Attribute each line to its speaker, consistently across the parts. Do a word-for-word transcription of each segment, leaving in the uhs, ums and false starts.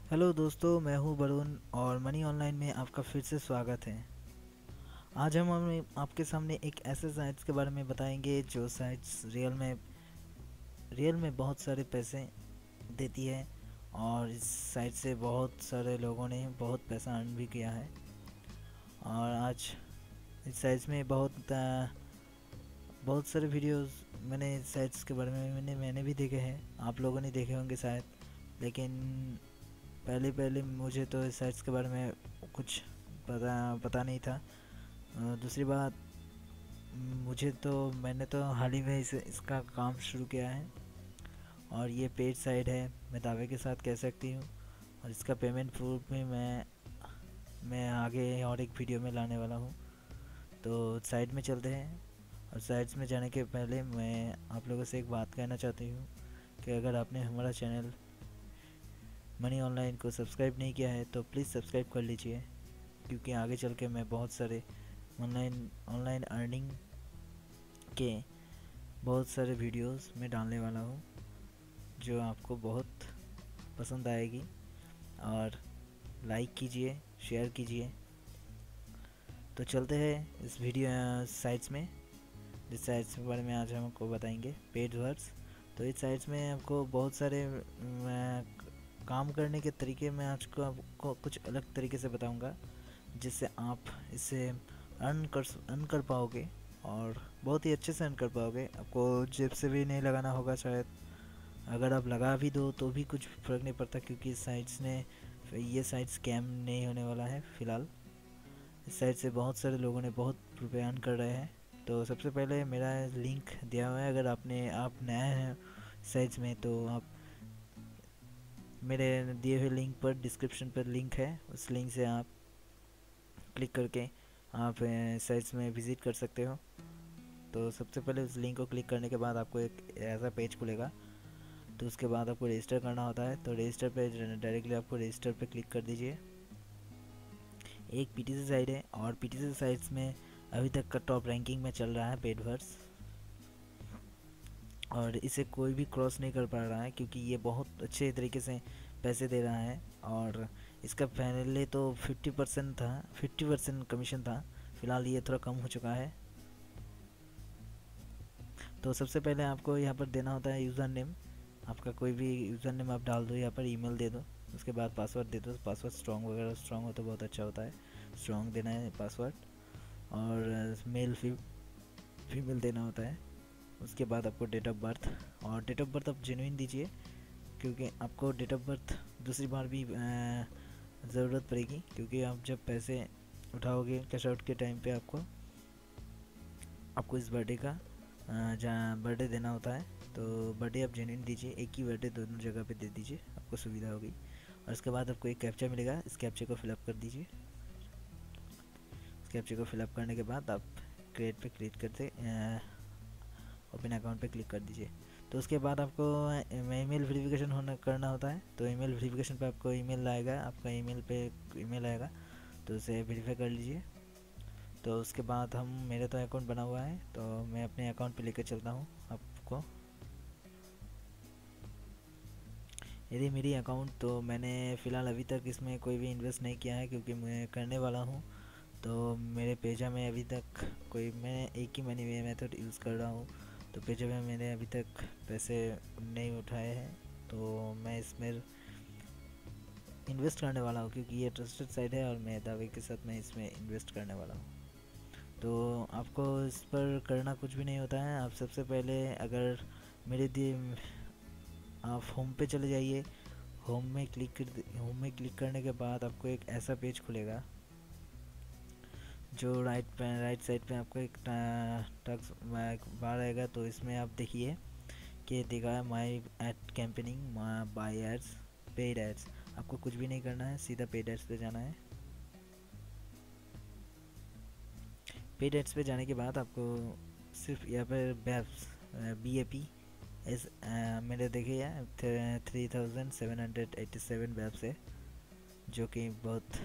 Speaker 1: Hello दोस्तों, मैं हूं वरुण और मनी ऑनलाइन में आपका फिर से स्वागत है। आज हम हमें आपके सामने एक ऐसे साइट्स के बारे में बताएंगे जो साइट्स रियल में रियल में बहुत सारे पैसे देती है और इस साइट से बहुत सारे लोगों ने बहुत पैसा अर्न भी किया है। और आज इस साइट्स में बहुत आ, बहुत सारे वीडियोस मैंने इस साइट्स के बारे में मैंने मैंने भी देखे हैं, आप लोगों ने देखे होंगे शायद। लेकिन पहले पहले मुझे तो इस साइट्स के बारे में कुछ पता पता नहीं था। अ, दूसरी बात, मुझे तो मैंने तो हाल ही में इस इसका काम शुरू किया है और ये पेड साइट है, मैं दावे के साथ कह सकती हूँ। और इसका पेमेंट प्रूफ में मैं मैं आगे और एक वीडियो में लाने वाला हूँ। तो साइट में चलते हैं। और साइट्स में जाने के पहले मैं आप लोगों से एक बात कहना चाहती हूँ कि अगर आपने हमारा चैनल मनी ऑनलाइन को सब्सक्राइब नहीं किया है तो प्लीज़ सब्सक्राइब कर लीजिए, क्योंकि आगे चल के मैं बहुत सारे ऑनलाइन ऑनलाइन अर्निंग के बहुत सारे वीडियोस में डालने वाला हूँ जो आपको बहुत पसंद आएगी। और लाइक कीजिए, शेयर कीजिए। तो चलते हैं इस वीडियो साइट्स में। जिस साइट्स के बारे में आज हम आपको बताएंगे, पेड वर्ड्स। तो इस साइट्स में आपको बहुत सारे अ, काम करने के तरीके मैं आज को आपको कुछ अलग तरीके से बताऊंगा, जिससे आप इससे अर्न कर अर्न कर पाओगे और बहुत ही अच्छे से अर्न कर पाओगे। आपको जेब से भी नहीं लगाना होगा शायद। अगर आप लगा भी दो तो भी कुछ फ़र्क नहीं पड़ता, क्योंकि इस साइट्स ने ये साइट स्कैम नहीं होने वाला है फ़िलहाल। इस साइट से बहुत सारे लोगों ने बहुत रुपये अर्न कर रहे हैं। तो सबसे पहले मेरा लिंक दिया हुआ है, अगर आपने आप नया हैं साइट्स में तो आप मेरे दिए हुए लिंक पर, डिस्क्रिप्शन पर लिंक है, उस लिंक से आप क्लिक करके आप साइट्स में विज़िट कर सकते हो। तो सबसे पहले उस लिंक को क्लिक करने के बाद आपको एक ऐसा पेज खुलेगा। तो उसके बाद आपको रजिस्टर करना होता है। तो रजिस्टर पे डायरेक्टली आपको रजिस्टर पे क्लिक कर दीजिए। एक पीटीसी साइट है और पीटीसी साइट्स में अभी तक का टॉप रैंकिंग में चल रहा है पेडवर्स, और इसे कोई भी क्रॉस नहीं कर पा रहा है, क्योंकि ये बहुत अच्छे तरीके से पैसे दे रहा है। और इसका पहले तो फिफ्टी परसेंट था फिफ्टी परसेंट कमीशन था, फ़िलहाल ये थोड़ा कम हो चुका है। तो सबसे पहले आपको यहाँ पर देना होता है यूज़र नेम। आपका कोई भी यूज़र नेम आप डाल दो, यहाँ पर ईमेल दे दो, उसके बाद पासवर्ड दे दो। पासवर्ड स्ट्रॉन्ग वगैरह स्ट्रॉन्ग हो तो बहुत अच्छा होता है, स्ट्रॉन्ग देना है पासवर्ड। और मेल फी फीमेल देना होता है। उसके बाद आपको डेट ऑफ बर्थ, और डेट ऑफ बर्थ आप जेन्युइन दीजिए, क्योंकि आपको डेट ऑफ बर्थ दूसरी बार भी ज़रूरत पड़ेगी, क्योंकि आप जब पैसे उठाओगे कैश आउट के टाइम पे आपको आपको इस बर्थडे का जहाँ बर्थडे देना होता है। तो बर्थडे आप जेन्युइन दीजिए, एक ही बर्थडे दोनों जगह पे दे दीजिए, आपको सुविधा होगी। और उसके बाद आपको एक कैप्चा मिलेगा, इस कैप्चे को फिलअप कर दीजिए। इस कैप्चे को फिलअप करने के बाद आप क्रिएट पे क्लिक करते ओपन अकाउंट पे क्लिक कर दीजिए। तो उसके बाद आपको ईमेल वेरिफिकेशन होना करना होता है। तो ईमेल वेरिफिकेशन पे आपको ईमेल आएगा, आपका ईमेल पे ईमेल आएगा, तो उसे वेरीफाई कर लीजिए। तो उसके बाद हम मेरे तो अकाउंट बना हुआ है, तो मैं अपने अकाउंट पे लेकर चलता हूँ आपको। यदि मेरी अकाउंट, तो मैंने फ़िलहाल अभी तक इसमें कोई भी इन्वेस्ट नहीं किया है, क्योंकि मैं करने वाला हूँ। तो मेरे पेजा में अभी तक कोई, मैं एक ही मनी वे मेथड यूज़ कर रहा हूँ। तो पेजा में मैंने अभी तक पैसे नहीं उठाए हैं, तो मैं इसमें इन्वेस्ट करने वाला हूँ, क्योंकि ये ट्रस्टेड साइट है और मैं दावे के साथ मैं इसमें इन्वेस्ट करने वाला हूँ। तो आपको इस पर करना कुछ भी नहीं होता है। आप सबसे पहले, अगर मेरे दिए, आप होम पे चले जाइए। होम में क्लिक कर होम में क्लिक करने के बाद आपको एक ऐसा पेज खुलेगा, जो राइट पे राइट साइड पे आपको एक टक्स बार आएगा। तो इसमें आप देखिए कि दिखा है my ad campaigning by ads, paid ads. आपको कुछ भी नहीं करना है, सीधा पेड एड्स पे जाना है। पेड एड्स पे जाने के बाद आपको सिर्फ यहाँ पर BAPS B A P S मैंने देखे है three thousand seven hundred eighty seven webs है, जो कि बहुत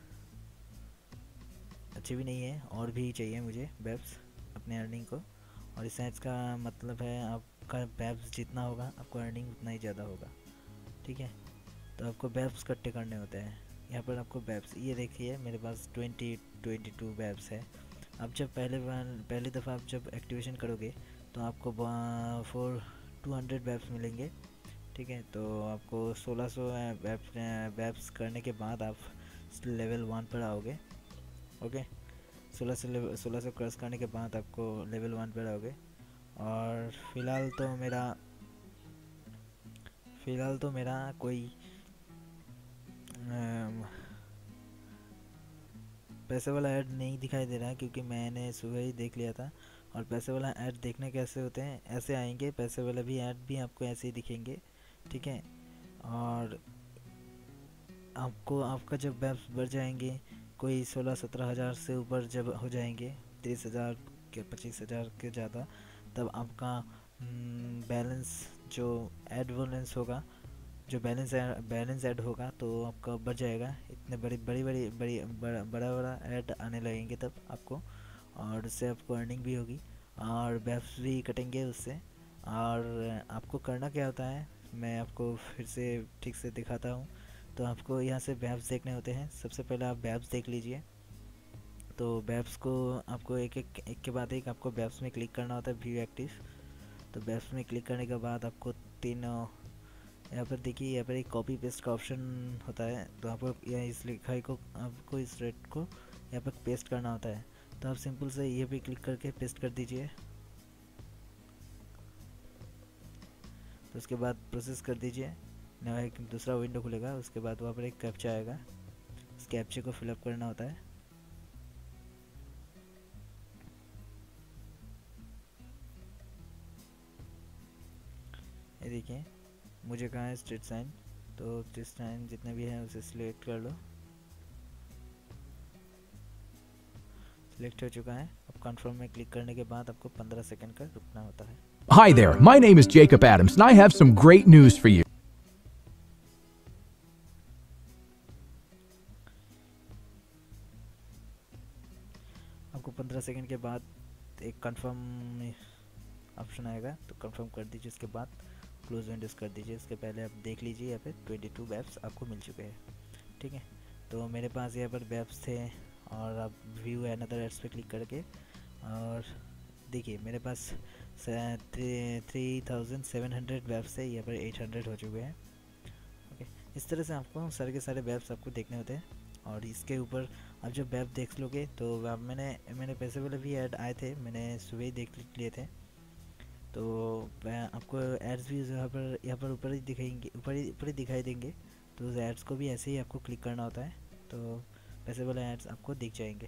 Speaker 1: अच्छे भी नहीं है, और भी चाहिए मुझे वेब्स अपने अर्निंग को। और इस साइट्स का मतलब है, आपका वेब्स जितना होगा आपको अर्निंग उतना ही ज़्यादा होगा, ठीक है। तो आपको बैप्स इकट्ठे करने होते हैं। यहाँ पर आपको बैप्स, ये देखिए मेरे पास ट्वेंटी ट्वेंटी टू बैप्स है। अब जब पहले बार पहली दफ़ा आप जब एक्टिवेशन करोगे तो आपको फोर टू हंड्रेड बैप्स मिलेंगे। ठीक है, तो आपको सोलह सौ बैप्स करने के बाद आप लेवल वन पर आओगे। ओके, सोलह सौ सोलह सौ क्रॉस करने के बाद आपको लेवल वन पर आओगे। और फ़िलहाल तो मेरा फ़िलहाल तो मेरा कोई अम, पैसे वाला ऐड नहीं दिखाई दे रहा है, क्योंकि मैंने सुबह ही देख लिया था। और पैसे वाला ऐड देखने कैसे होते हैं, ऐसे आएंगे पैसे वाला भी ऐड भी आपको ऐसे ही दिखेंगे। ठीक है, और आपको आपका जब बैप्स बढ़ जाएंगे, कोई सोलह सत्रह हज़ार से ऊपर जब हो जाएंगे, तीस हज़ार के पच्चीस हज़ार के ज़्यादा, तब आपका बैलेंस जो ऐड बैलेंस होगा, जो बैलेंस बैलेंस ऐड होगा तो आपका बढ़ जाएगा। इतने बड़ी बड़ी बड़ी बड़ी बड़ा बड़ा बड़ा ऐड आने लगेंगे तब आपको, और उससे आपको अर्निंग भी होगी और बैप्स भी कटेंगे उससे। और आपको करना क्या होता है, मैं आपको फिर से ठीक से दिखाता हूँ। तो आपको यहाँ से बैप्स देखने होते हैं। सबसे पहले आप बैप्स देख लीजिए। तो बैप्स को आपको एक एक एक के बाद एक आपको बैप्स में क्लिक करना होता है, व्यू एक्टिव। तो बैप्स में क्लिक करने के बाद आपको तीन, यहाँ पर देखिए यहाँ पर एक कॉपी पेस्ट का ऑप्शन होता है। तो आपको यहाँ इस लिखाई को, आपको इस रेट को यहाँ पर पेस्ट करना होता है। तो आप सिंपल से ये पे क्लिक करके पेस्ट कर दीजिए। तो उसके बाद प्रोसेस कर दीजिए, नया एक दूसरा विंडो खुलेगा। उसके बाद वहाँ पर एक कैप्चा आएगा, उस कैप्चे को फिलअप करना होता है। ये देखिए मुझे कहाँ है स्ट्रेट साइन, तो स्ट्रेट साइन जितने भी हैं उसे सिलेक्ट कर लो। सिलेक्ट हो चुका है। अब कंफर्म में क्लिक करने के बाद आपको पंद्रह सेकंड का रुकना होता है।
Speaker 2: Hi there, my name is Jacob Adams and I have some great news for you.
Speaker 1: आपको पंद्रह सेकंड के बाद एक कंफर्म ऑप्शन आएगा, तो कंफर्म कर दीजिए। उसके बाद क्लोज विंडोज़ कर दीजिए। उसके पहले आप देख लीजिए यहाँ पे बाईस बैप्स आपको मिल चुके हैं। ठीक है, तो मेरे पास यहाँ पर बैप्स थे, और आप व्यू अनदर एड्स पे क्लिक करके, और देखिए मेरे पास three thousand seven hundred BAPS है, यहाँ पर एट हंड्रेड हो चुके हैं। ओके, इस तरह से आपको सारे के सारे बैप्स आपको देखने होते हैं। और इसके ऊपर आप जब बैप देख लोगे तो आप मैंने मैंने पैसे वाले भी ऐड आए थे, मैंने सुबह ही देख लिए थे। तो आपको एड्स भी यहाँ पर यहाँ पर ऊपर ही दिखाएंगे, ऊपर ही ऊपर ही दिखाई देंगे। तो उस एड्स को भी ऐसे ही आपको क्लिक करना होता है, तो पैसे वाले एड्स आपको दिख जाएंगे।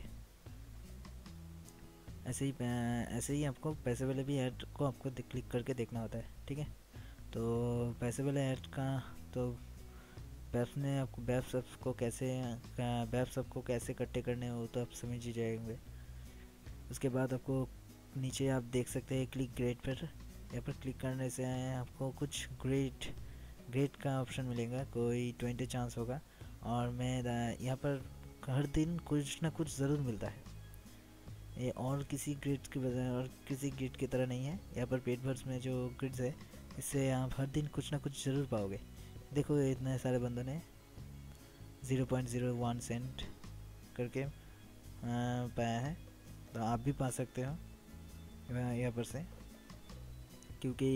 Speaker 1: ऐसे ही ऐसे ही आपको पैसे वाले भी ऐड को आपको क्लिक करके देखना होता है। ठीक है, तो पैसे वाले ऐड का तो बैप्स ने आपको बैप्स आपको कैसे बैप्स आपको कैसे इकट्ठे करने हो तो आप समझ ही जाएंगे। उसके बाद आपको नीचे आप देख सकते हैं क्लिक ग्रेड पर, यहाँ पर क्लिक करने से आपको कुछ ग्रेड ग्रेड का ऑप्शन मिलेगा, कोई ट्वेंटी चांस होगा। और मैं यहाँ पर हर दिन कुछ ना कुछ ज़रूर मिलता है, ये और किसी ग्रिड की वजह और किसी ग्रिड की तरह नहीं है। यहाँ पर पेड वर्ड्स में जो ग्रिड्स है, इससे आप हर दिन कुछ ना कुछ ज़रूर पाओगे। देखो इतने सारे बंदों ने zero point zero one cent करके पाया है, तो आप भी पा सकते हो यहाँ पर से, क्योंकि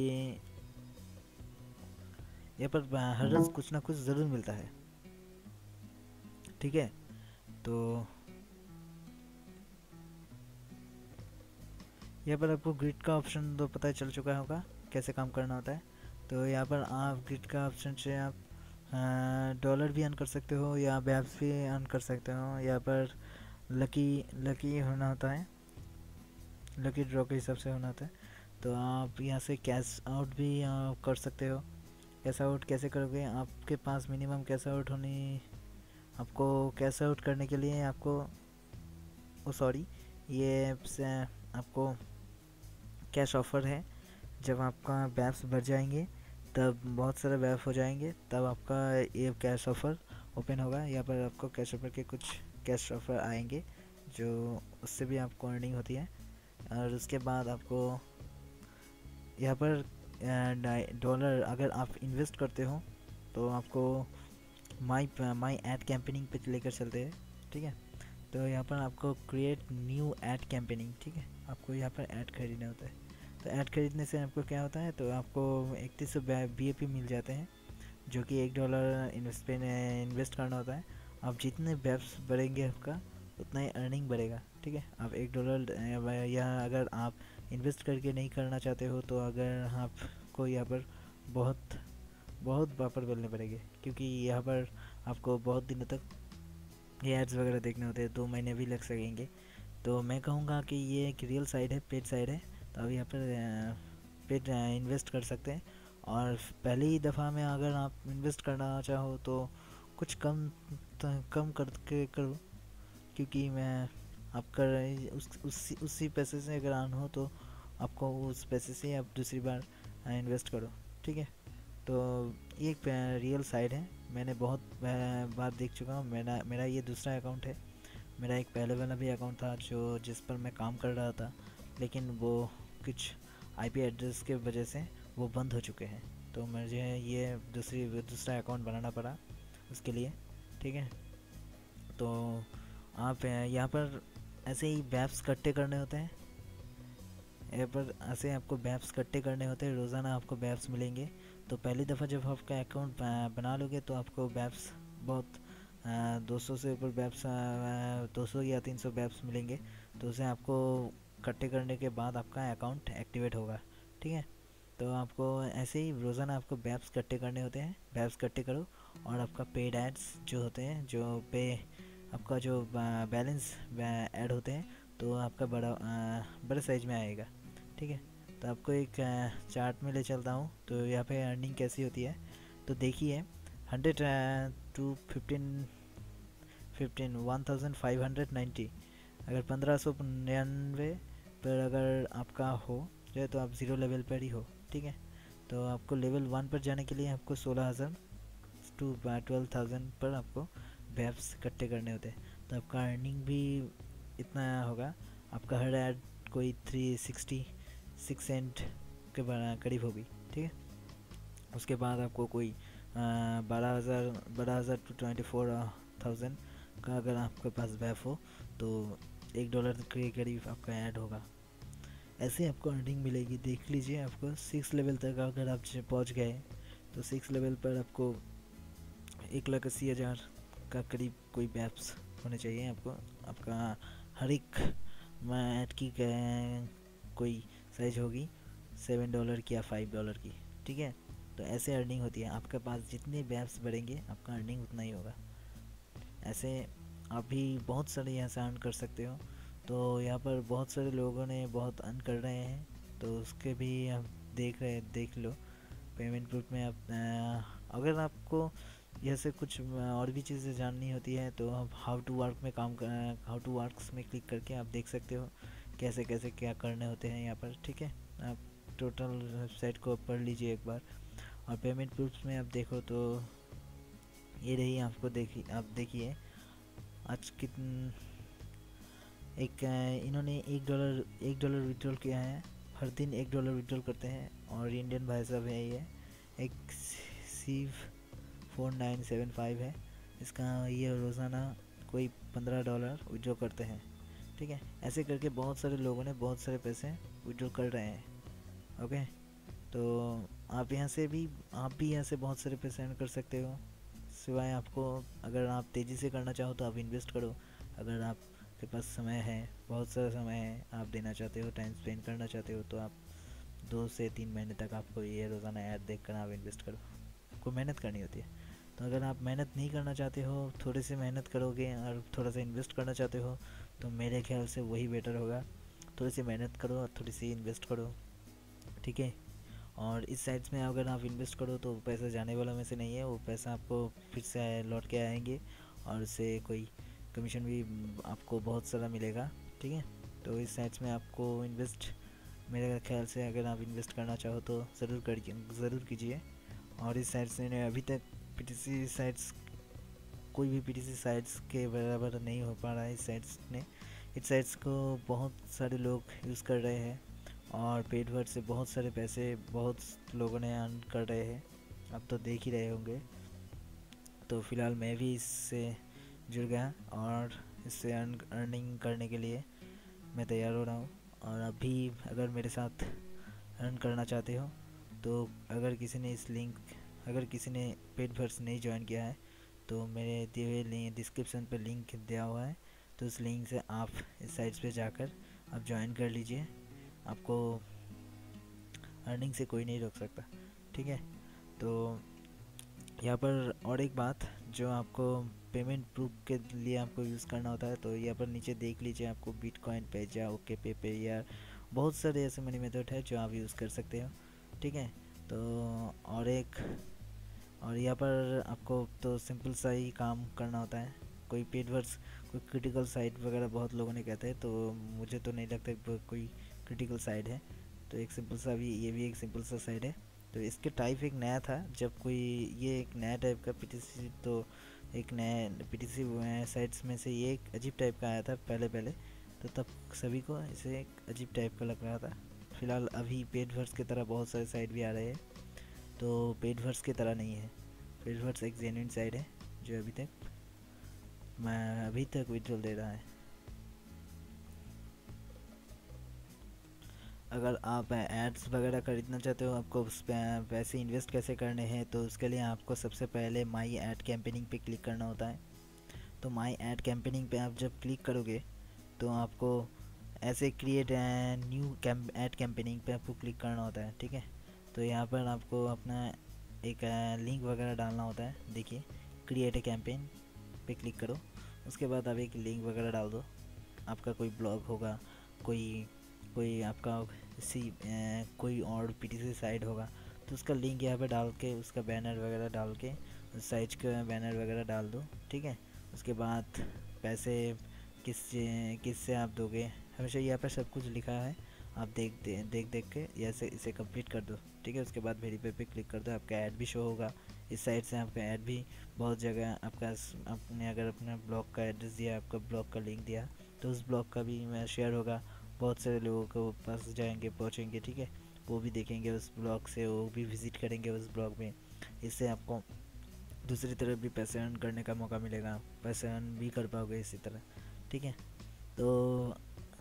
Speaker 1: यहाँ पर हर रोज़ कुछ ना कुछ ज़रूर मिलता है। ठीक है, तो यहाँ पर आपको ग्रिड का ऑप्शन तो पता चल चुका होगा कैसे काम करना होता है। तो यहाँ पर आप ग्रिड का ऑप्शन से आप डॉलर भी अर्न कर सकते हो या बैप्स भी अर्न कर सकते हो। यहाँ पर लकी लकी होना होता है, लकी ड्रॉ के हिसाब से होना होता है। तो आप यहाँ से कैश आउट भी कर सकते हो। कैश आउट कैसे करोगे, आपके पास मिनिमम कैश आउट होनी, आपको कैश आउट करने के लिए आपको ओ सॉरी ये आपको कैश ऑफ़र है। जब आपका बैप्स बढ़ जाएंगे, तब बहुत सारे बैप हो जाएंगे, तब आपका ये कैश ऑफ़र ओपन होगा। यहाँ पर आपको कैश ऑफ़र के कुछ कैश ऑफ़र आएंगे, जो उससे भी आपको अर्निंग होती है। और उसके बाद आपको यहाँ पर डॉलर अगर आप इन्वेस्ट करते हो तो आपको माई माई ऐड कैंपेनिंग पे लेकर चलते हैं। ठीक है, तो यहाँ पर आपको क्रिएट न्यू ऐड कैंपेनिंग, ठीक है, आपको यहाँ पर ऐड खरीदना होता है। तो ऐड खरीदने से आपको क्या होता है, तो आपको इकतीस सौ बी ए पी मिल जाते हैं, जो कि एक डॉलर इन्वेस्ट पे इन्वेस्ट करना होता है। आप जितने वेब्स बढ़ेंगे आपका उतना ही अर्निंग बढ़ेगा। ठीक है, आप एक डॉलर या अगर आप इन्वेस्ट करके नहीं करना चाहते हो तो अगर आपको यहाँ पर बहुत बहुत पापड़ बेलने पड़ेंगे, क्योंकि यहाँ पर आपको बहुत दिनों तक ये एड्स वगैरह देखने होते हैं, दो महीने भी लग सकेंगे। तो मैं कहूँगा कि ये एक रियल साइड है, पेड साइड है, तो आप यहाँ पर पेड इन्वेस्ट कर सकते हैं। और पहली दफ़ा में अगर आप इन्वेस्ट करना चाहो तो कुछ कम कम करके करो, क्योंकि मैं आप कर उस उसी उसी पैसे से अगर आन हो तो आपको उस पैसे से आप दूसरी बार इन्वेस्ट करो। ठीक है, तो ये एक रियल साइड है, मैंने बहुत बार देख चुका हूँ। मेरा मेरा ये दूसरा अकाउंट है। मेरा एक पहले वाला भी अकाउंट था जो जिस पर मैं काम कर रहा था, लेकिन वो कुछ आईपी एड्रेस के वजह से वो बंद हो चुके हैं, तो मुझे ये दूसरी दूसरा अकाउंट बनाना पड़ा उसके लिए। ठीक है, तो आप यहाँ पर ऐसे ही बैप्स इकट्ठे करने होते हैं, यहाँ पर ऐसे आपको बैप्स इकट्ठे करने होते हैं, रोज़ाना आपको बैप्स मिलेंगे। तो पहली दफ़ा जब आपका अकाउंट बना लोगे तो आपको बैप्स बहुत दो सौ से ऊपर बैप्स दो सौ या तीन सौ बैप्स मिलेंगे, तो उसे आपको इकट्ठे करने के बाद आपका अकाउंट एक्टिवेट होगा। ठीक है, तो आपको ऐसे ही रोज़ाना आपको बैप्स इकट्ठे करने होते हैं, बैप्स इकट्ठे करो और आपका पेड एड्स जो होते हैं, जो पे आपका जो बैलेंस ऐड होते हैं, तो आपका बड़ा बड़े साइज में आएगा। ठीक है, तो आपको एक चार्ट में ले चलता हूँ, तो यहाँ पे अर्निंग कैसी होती है। तो देखिए, hundred two fifteen fifteen one thousand five hundred ninety, अगर पंद्रह सौ निन्यानवे पर अगर आपका हो जाए तो आप ज़ीरो लेवल पर ही हो। ठीक है, तो आपको लेवल वन पर जाने के लिए आपको सोलह हज़ार टू ट्वेल्व थाउजेंड पर आपको बैप्स इकट्ठे करने होते हैं। तो आपका अर्निंग भी इतना होगा, आपका हर ऐड कोई थ्री सिक्सटी सिक्स सेंट के करीब होगी। ठीक है, उसके बाद आपको कोई बारह हज़ार बारह हज़ार टू ट्वेंटी फोर थाउजेंड का अगर आपके पास बैप हो तो एक डॉलर के करीब आपका ऐड होगा। ऐसे आपको अर्निंग मिलेगी। देख लीजिए, आपको सिक्स लेवल तक अगर आप पहुंच गए तो सिक्स लेवल पर आपको एक लाख अस्सी हज़ार का करीब कोई बैप्स होने चाहिए आपको। आपका हर एक ऐड की कोई साइज होगी सेवन डॉलर की या फाइव डॉलर की। ठीक है, तो ऐसे अर्निंग होती है। आपके पास जितने बैप्स बढ़ेंगे आपका अर्निंग उतना ही होगा। ऐसे आप भी बहुत सारे यहाँ से अर्न कर सकते हो। तो यहाँ पर बहुत सारे लोगों ने बहुत अर्न कर रहे हैं, तो उसके भी आप देख रहे देख लो पेमेंट प्रूफ में। आप आ, अगर आपको यह से कुछ और भी चीज़ें जाननी होती है तो आप हाउ टू वर्क में काम कर हाउ टू वर्क्स में क्लिक करके आप देख सकते हो कैसे कैसे क्या करने होते हैं यहाँ पर। ठीक है, आप टोटल वेबसाइट को पढ़ लीजिए एक बार। और पेमेंट प्रूफ्स में आप देखो तो ये रही, आपको देखिए आप देखिए आज कितन एक इन्होंने एक डॉलर एक डॉलर विड्रॉल किया है, हर दिन एक डॉलर विड्रॉल करते हैं। और इंडियन भाई साहब है, ये एक सीव फोर नाइन सेवन फाइव है, इसका ये रोज़ाना कोई पंद्रह डॉलर विड्रॉ करते हैं। ठीक है, ऐसे करके बहुत सारे लोगों ने बहुत सारे पैसे विड्रॉ कर रहे हैं। ओके, तो आप यहाँ से भी आप भी यहाँ से बहुत सारे पैसे अर्न कर सकते हो। सिवाय आपको अगर आप तेज़ी से करना चाहो तो आप इन्वेस्ट करो। अगर आपके पास समय है, बहुत सारा समय है, आप देना चाहते हो, टाइम स्पेंड करना चाहते हो, तो आप दो से तीन महीने तक आपको ये रोज़ाना ऐड देख कर आप इन्वेस्ट करो। आपको मेहनत करनी होती है। तो अगर आप मेहनत नहीं करना चाहते हो, थोड़ी सी मेहनत करोगे और थोड़ा सा इन्वेस्ट करना चाहते हो, तो मेरे ख्याल से वही बेटर होगा। थोड़ी सी मेहनत करो और थोड़ी सी इन्वेस्ट करो। ठीक है, और इस साइट्स में अगर आप इन्वेस्ट करो तो पैसा जाने वाला में से नहीं है, वो पैसा आपको फिर से लौट के आएंगे और उससे कोई कमीशन भी आपको बहुत सारा मिलेगा। ठीक है, तो इस साइट्स में आपको इन्वेस्ट मेरे ख्याल से अगर आप इन्वेस्ट करना चाहो तो ज़रूर करिए ज़रूर कीजिए। और इस साइट्स ने अभी तक पीटीसी साइट्स कोई भी पीटीसी साइट्स के बराबर नहीं हो पा रहा है। इस साइट्स ने इस साइट्स को बहुत सारे लोग यूज़ कर रहे हैं और पेड वर्ड से बहुत सारे पैसे बहुत लोगों ने अर्न कर रहे हैं, अब तो देख ही रहे होंगे। तो फ़िलहाल मैं भी इससे जुड़ गया और इससे अर्न अर्निंग करने के लिए मैं तैयार हो रहा हूँ। और अभी अगर मेरे साथ अर्न करना चाहते हो तो अगर किसी ने इस लिंक अगर किसी ने पेड वर्स नहीं ज्वाइन किया है तो मेरे दिए हुए लिंक डिस्क्रिप्शन पे लिंक दिया हुआ है, तो उस लिंक से आप इस साइट्स पे जाकर आप ज्वाइन कर लीजिए। आपको अर्निंग से कोई नहीं रोक सकता, ठीक है। तो यहाँ पर और एक बात जो आपको पेमेंट प्रूफ के लिए आपको यूज़ करना होता है, तो यहाँ पर नीचे देख लीजिए, आपको बिटकॉइन पे या ओके पे पे या बहुत सारे ऐसे मनी मेथड है जो आप यूज़ कर सकते हो, ठीक है। तो और एक और यहाँ पर आपको तो सिंपल सा ही काम करना होता है। कोई पेड वर्ड्स कोई क्रिटिकल साइट वगैरह बहुत लोगों ने कहते हैं, तो मुझे तो नहीं लगता कोई क्रिटिकल साइट है। तो एक सिंपल सा भी ये भी एक सिंपल सा साइट है। तो इसके टाइप एक नया था, जब कोई ये एक नया टाइप का पीटीसी, तो एक नया पीटीसी साइट्स में से ये एक अजीब टाइप का आया था पहले पहले, तो तब सभी को इसे एक अजीब टाइप का लग रहा था। फ़िलहाल अभी पेड वर्ड्स की तरह बहुत सारे साइट भी आ रहे हैं, तो पेड वर्ड्स की तरह नहीं है। पेड वर्ड्स एक जेन्युइन साइट है जो अभी तक मैं अभी तक विड्रॉल दे रहा है। अगर आप एड्स वगैरह खरीदना चाहते हो, आपको उस पर पैसे इन्वेस्ट कैसे करने हैं, तो उसके लिए आपको सबसे पहले माई ऐड कैंपेनिंग पे क्लिक करना होता है। तो माई ऐड कैंपेनिंग पे आप जब क्लिक करोगे तो आपको ऐसे क्रिएट न्यू ऐड कैंपेनिंग पे आपको क्लिक करना होता है, ठीक है। तो यहाँ पर आपको अपना एक लिंक वगैरह डालना होता है। देखिए, क्रिएट ए कैंपेन पे क्लिक करो, उसके बाद आप एक लिंक वगैरह डाल दो। आपका कोई ब्लॉग होगा, कोई कोई आपका सी ए, कोई और पीटीसी साइट होगा, तो उसका लिंक यहाँ पे डाल के उसका बैनर वगैरह डाल के उस साइट का बैनर वगैरह डाल दो, ठीक है। उसके बाद पैसे किस किस से आप दोगे, हमेशा यहाँ पर सब कुछ लिखा है, आप देख दे, देख देख के ऐसे इसे कंप्लीट कर दो, ठीक है। उसके बाद वेरीफाई पे क्लिक कर दो, आपका ऐड भी शो होगा इस साइट से। आपका ऐड भी बहुत जगह आपका आपने अगर अपने ब्लॉग का एड्रेस दिया, आपका ब्लॉग का लिंक दिया, तो उस ब्लॉग का भी शेयर होगा, बहुत सारे लोगों को पास जाएंगे पहुंचेंगे, ठीक है। वो भी देखेंगे उस ब्लॉग से, वो भी विज़िट करेंगे उस ब्लॉग में। इससे आपको दूसरी तरफ भी पैसे अर्न करने का मौका मिलेगा, पैसे अर्न भी कर पाओगे इसी तरह, ठीक है। तो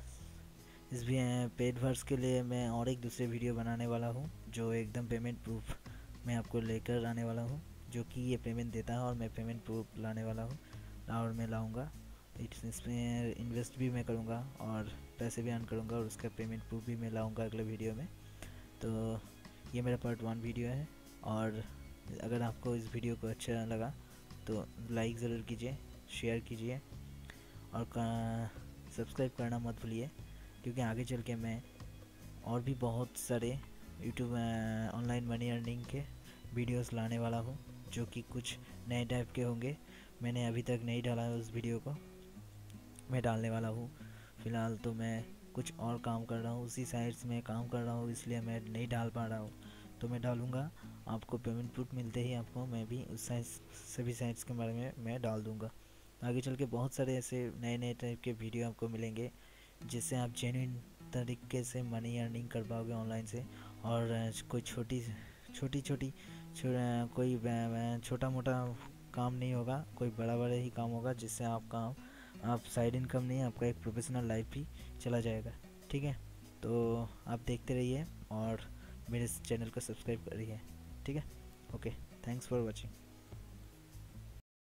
Speaker 1: इस भी पेड वर्ड्स के लिए मैं और एक दूसरे वीडियो बनाने वाला हूँ, जो एकदम पेमेंट प्रूफ मैं आपको लेकर आने वाला हूँ, जो कि ये पेमेंट देता है और मैं पेमेंट प्रूफ लाने वाला हूँ और मैं लाऊंगा। इसमें इन्वेस्ट भी मैं करूँगा और पैसे भी अर्न करूँगा और उसका पेमेंट प्रूफ भी मैं लाऊंगा अगले वीडियो में। तो ये मेरा पार्ट वन वीडियो है, और अगर आपको इस वीडियो को अच्छा लगा तो लाइक ज़रूर कीजिए, शेयर कीजिए और सब्सक्राइब करना मत भूलिए, क्योंकि आगे चल के मैं और भी बहुत सारे यूट्यूब ऑनलाइन मनी अर्निंग के वीडियोस लाने वाला हूँ, जो कि कुछ नए टाइप के होंगे। मैंने अभी तक नहीं डाला है उस वीडियो को, मैं डालने वाला हूँ। फ़िलहाल तो मैं कुछ और काम कर रहा हूँ, उसी साइट्स में काम कर रहा हूँ, इसलिए मैं नहीं डाल पा रहा हूँ। तो मैं डालूँगा, आपको पेमेंट प्रूफ मिलते ही आपको मैं भी उस साइट्स सभी साइट्स के बारे में मैं डाल दूँगा। आगे चल के बहुत सारे ऐसे नए नए टाइप के वीडियो आपको मिलेंगे, जिससे आप जेन्युइन तरीके से मनी अर्निंग कर पाओगे ऑनलाइन से। और कोई छोटी छोटी छोटी कोई छोटा मोटा काम नहीं होगा, कोई बड़ा बड़ा ही काम होगा, जिससे आप काम आप साइड इनकम नहीं, आपका एक प्रोफेशनल लाइफ भी चला जाएगा, ठीक है। तो आप देखते रहिए और मेरे चैनल को सब्सक्राइब करिए, ठीक है। Okay, thanks for watching.